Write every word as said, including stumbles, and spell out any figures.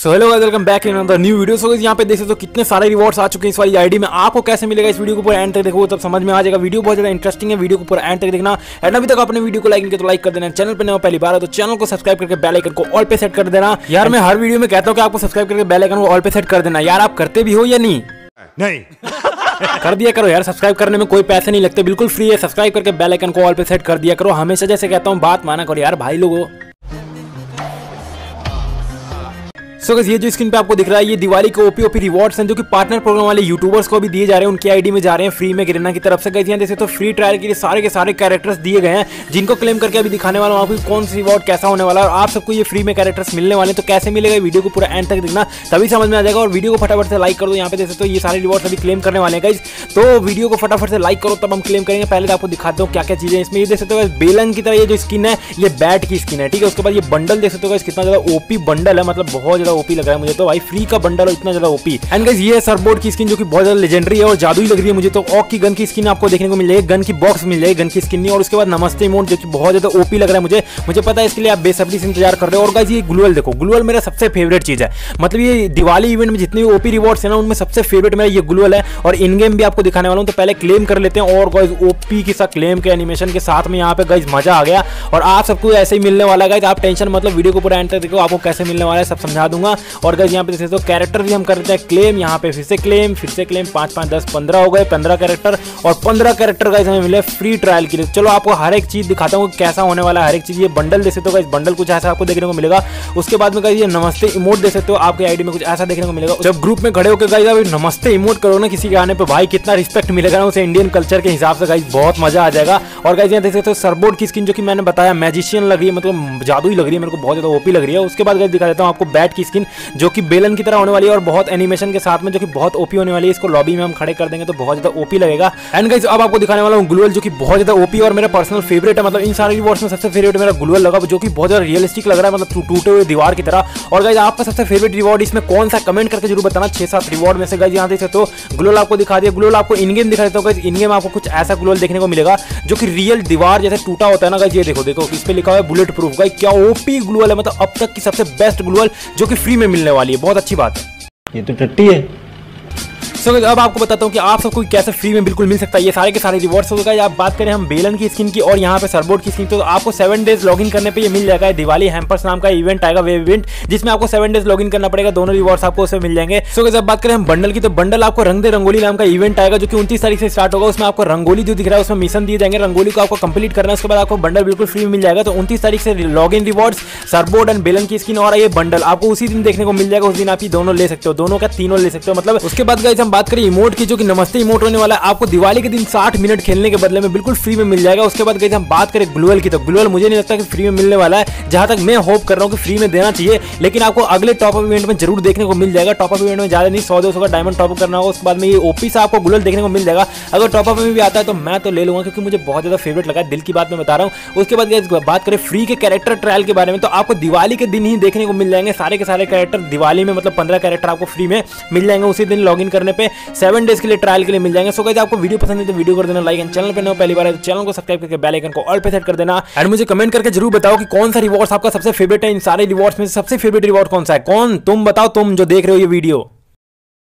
So hello guys, welcome back in another new video. So यहाँ पे देख सकते हो कितने सारे रिवॉर्ड्स आ चुके हैं इस वाली आईडी में। आपको कैसे मिलेगा इस वीडियो को पूरा एंड तक देखो तब समझ में आ जाएगा। वीडियो बहुत ज्यादा इंटरेस्टिंग है, वीडियो को पूरा एंड तक देखना। एंड अभी तक आपने वीडियो को लाइक नहीं किया तो लाइक कर देना। चैनल पर नया पहली बार है तो चैनल को सब्सक्राइब करके बेल आइकन को ऑल पे सेट कर देना। यार मैं हर वीडियो में कहता हूँ कि आपको सब्सक्राइब करके बेल आइकन को ऑल पे सेट कर देना। यार आप करते भी हो या नहीं? नहीं कर दिया करो यार। सब्सक्राइब करने में कोई पैसे नहीं लगते, बिल्कुल फ्री है। सब्सक्राइब करके बेल आइकन को ऑल पे सेट कर दिया करो। हमेशा जैसे कहता हूँ बात माना करो यार भाई लोगों। सो so, ये जो स्क्रीन पे आपको दिख रहा है ये दिवाली के ओपी ओपी रिवॉर्ड्स हैं जो कि पार्टनर प्रोग्राम वाले यूट्यूबर्स को भी दिए जा रहे हैं। उनकी आईडी में जा रहे हैं फ्री में गिरना की तरफ से। गाइस यहाँ देखिए तो फ्री ट्रायल के लिए सारे के सारे कैरेक्टर्स दिए गए हैं जिनको क्लेम करके अभी दिखाने वाला हूँ आपको कौन सी रिवॉर्ड कैसा होने वाला है और आप सबको ये फ्री में कैरेक्टर्स मिलने वाले हैं। तो कैसे मिलेगा वीडियो को पूरा एंड तक देखना तभी समझ में आ जाएगा। और वीडियो को फटाफट से लाइक कर दो। यहाँ पे देख सकते हो ये सारे रिवॉर्ड्स अभी क्लेम करने वाले हैं गाइस, तो वीडियो को फटाफट से लाइक करो तब हम क्लेम करेंगे। पहले आपको दिखाते हो क्या क्या चीजें इसमें। ये देख सकते हो बेलन की तरह ये जो स्किन है ये बैट की स्किन है, ठीक है। उसके बाद ये बंडल देख सकते हो कितना ज्यादा ओपी बंडल है, मतलब बहुत ज्यादा ओपी लग रहा है मुझे तो। फ्री का बंडल इतना ज्यादा ओपी। एंड गाइस ये सरबोर्ड की स्किन जो कि बहुत ज्यादा लेजेंडरी है और जादुई लग रही है मुझे तो। ऑक की गन की स्किन आपको देखने को मिल जाएगी, गन की बॉक्स मिल जाएगी, गन की स्किन नहीं। और उसके बाद नमस्ते इमोट जो कि बहुत ज्यादा ओपी लग रहा है मुझे मुझे पता है, इसके लिए आप बेसब्री से इंतजार कर रहे हो। और गाइस ये ग्लूअल देखो, ग्लूअल मेरा सबसे फेवरेट चीज है। मतलब ये दिवाली इवेंट में जितने भी ओपी रिवॉर्ड्स है ना उनमें सबसे फेवरेट मेरा ये ग्लूअल है। और इन गेम भी आपको दिखाने वाला हूं, तो पहले क्लेम कर लेते हैं। और गाइस ओपी के साथ क्लेम के एनिमेशन के साथ में यहाँ पे गाइस मजा आ गया। और आप सबको ऐसे ही मिलने वाला है गाइस, आप टेंशन मतलब वीडियो को पूरा एंड तक देखो, आपको कैसे मिलने वाला है सब समझा दूंगा। और गाइस यहाँ पे देखो कैरेक्टर भी हम करते हैं क्लेम, यहाँ पे फिर से क्लेम फिर से क्लेम पांच पांच दस पंद्रह हो गए, पंद्रह कैरेक्टर और पंद्रह कैरेक्टर गाइस हमें मिले फ्री ट्रायल के लिए। चलो आपको हर एक चीज दिखाता हूँ कैसा होने वाला है हर एक चीज। ये बंडल दे सकते हो गाइस, बंडल कुछ ऐसा आपको देखने को मिलेगा। उसके बाद में गाइस ये नमस्ते इमोट दे सकते हो, आपके आईडी में कुछ ऐसा देखने को मिलेगा। जब ग्रुप में खड़े होकर गाइस आप नमस्ते इमोट करो ना किसी के आने पे, भाई कितना रिस्पेक्ट मिलेगा ना उसे इंडियन कल्चर के हिसाब से गाइस, बहुत मजा आ जाएगा। और गाइस यहाँ देख सकते हो सरबोर्ड की स्किन जो कि मैंने बताया मैजिशियन लग रही है, मतलब जादुई लग रही है, मेरे को बहुत ज्यादा ओपी लग रही है। उसके बाद गाइस दिखा देता हूँ आपको बैट की स्किन जो कि बेलन की तरह होने वाली है और बहुत एनिमेशन के साथ में जो कि बहुत ओपी होने वाली है। इसको लॉबी में हम खड़े कर देंगे तो बहुत ज्यादा ओपी लगेगा। एंड गाइस अब आपको दिखाने वाला हूं ग्लूअल जो कि बहुत ज्यादा ओपी और मेरा पर्सनल फेवरेट है। मतलब इन सारे रिवॉर्ड्स में सबसे फेवरेट मेरा ग्लूअल लगा जो कि बहुत ज्यादा रियलिस्टिक लग रहा है, मतलब टूटे हुए दीवार की तरह। और गाइस आपका सबसे फेवरेट रिवॉर्ड इसमें कौन सा कमेंट करके जरूर बताना। छह सात रिवॉर्ड में से गाइस यहाँ देख सकते हो ग्लूअल आपको दिखा दिया। ग्लूअल आपको इन गेम दिखा देता हूं गाइस, इन गेम आपको कुछ ऐसा ग्लूअल देखने को मिलेगा जो कि रियल दीवार जैसे टूटा होता है ना गाइस। ये देखो देखो इस पे लिखा हुआ है बुलेट प्रूफ। गाइस क्या ओपी ग्लूअल है, मतलब अब तक की सबसे बेस्ट ग्लूअल जो कि फ्री में मिलने वाली है। बहुत अच्छी बात है, ये तो टट्टी है। So, अब आपको बताता हूँ कि आप सबको कैसे फ्री में बिल्कुल मिल सकता है ये सारे के सारे रिवॉर्ड्स होगा। आप बात करें हम बेलन की स्किन की और यहाँ पे सरबोर्ड की स्किन, तो आपको सेवन डेज लॉगिन करने पे ये मिल जाएगा। दिवाली हैम्पर्स नाम का इवेंट आएगा, वेब इवेंट, जिसमें आपको सेवन डेज लॉगिन करना पड़ेगा। दोनों रिवॉर्ड्स आपको उसमें मिल जाएंगे। सो so, अब बात करें हम बंडल की, तो बंडल आपको रंग दे रंगोली नाम का इवेंट आएगा जो कि उनतीस तारीख से स्टार्ट होगा। उसमें आपको रंगोली जो दिख रहा है उसमें मिशन दिए जाएंगे, रंगोली को आपको कंप्लीट करना है। उसके बाद आपको बंडल बिल्कुल फ्री में मिल जाएगा। तो उनतीस तारीख से log in rewards surfboard and बेलन की स्किन और ये बंडल आपको उसी दिन देखने को मिल जाएगा। उस दिन आप दोनों ले सकते हो, दोनों का तीनों ले सकते हो मतलब। उसके बाद गाइस हम बात करें इमोट की जो कि नमस्ते इमोट होने वाला है, आपको दिवाली के दिन साठ मिनट खेलने के बदले में बिल्कुल फ्री में मिल जाएगा। उसके बाद गाइस हम बात करें ग्लूअल की, तो ग्लूअल मुझे नहीं लगता कि फ्री में मिलने वाला है। जहां तक मैं होप कर रहा हूं कि फ्री में देना चाहिए, लेकिन आपको अगले टॉप अप इवेंट में जरूर देखने को मिल जाएगा। टॉप अप इवेंट में ज्यादा नहीं, सौ दो सौ का डायमंड टॉप अप करना होगा। उसके बाद में ये ओपी से आपको ग्लूअल देखने को मिल जाएगा। अगर टॉप अप में भी आता है तो मैं तो ले लूंगा क्योंकि मुझे बहुत ज्यादा फेवरेट लगा, दिल की बात मैं बता रहा हूं। उसके बाद गाइस बात करें फ्री के कैरेक्टर ट्रायल के बारे में, तो आपको दिवाली के दिन ही देखने को मिल जाएंगे सारे के सारे कैरेक्टर दिवाली में, मतलब पंद्रह कैरेक्टर आपको फ्री में मिल जाएंगे उसी दिन लॉग इन करने पे। सेवन डेज के लिए ट्रायल के लिए मिल जाएंगे। सो गाइस आपको वीडियो पसंद है तो वीडियो कर देना लाइक, एंड चैनल पे नए पहली बार है तो चैनल को सब्सक्राइब करके बेल आइकन को ऑल पे सेट कर देना। एंड मुझे कमेंट करके जरूर बताओ कि कौन सा रिवॉर्ड्स आपका सबसे फेवरेट है। इन सारे रिवॉर्ड्स में सबसे फेवरेट रिवॉर्ड कौन सा है, कौन तुम बताओ, तुम जो देख रहे हो ये वीडियो।